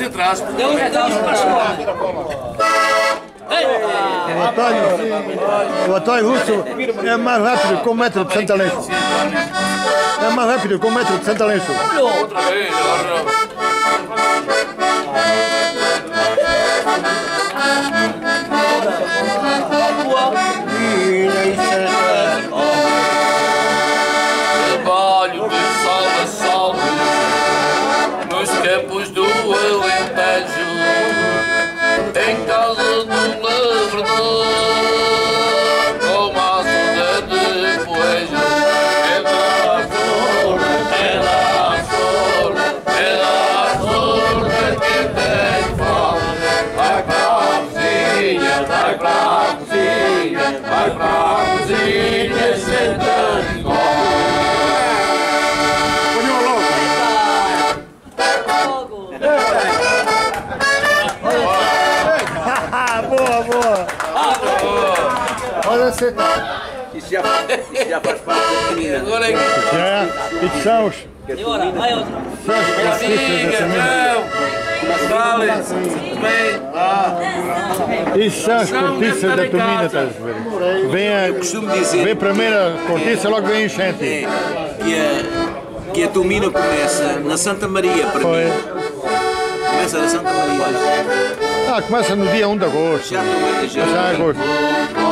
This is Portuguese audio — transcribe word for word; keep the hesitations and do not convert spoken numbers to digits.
entraste. Deu uns para a escola. O Antônio, o Antônio Russo é mais rápido que o metro de Santa Lenço. É mais rápido que o metro de Santa Lenço. Outra vez, agora. Trabalho de sol a sol nos campos do Alentejo, em casa do lavrador, com maço de poejo. É da flor, é da flor, é da flor de quem tem fome. Vai para a cozinha, vai para a cozinha, vai para a cozinha, senta-te e come. Boa, boa! Olha você. Isso já, isso já faz parte da menina. Agora é que... É, e são os E ora, vai outra. artistas dessa menina. Vale, bem, ah. Isso são as cortiças da Tomina, estás a ver? Vem a, Costumo dizer vem a primeira cortiça, logo vem a enchente. é, que, a, que a Tomina começa na Santa Maria, para Foi. mim. Começa na Santa Maria. Ah, começa no dia um de agosto. Já estou a Já é agosto.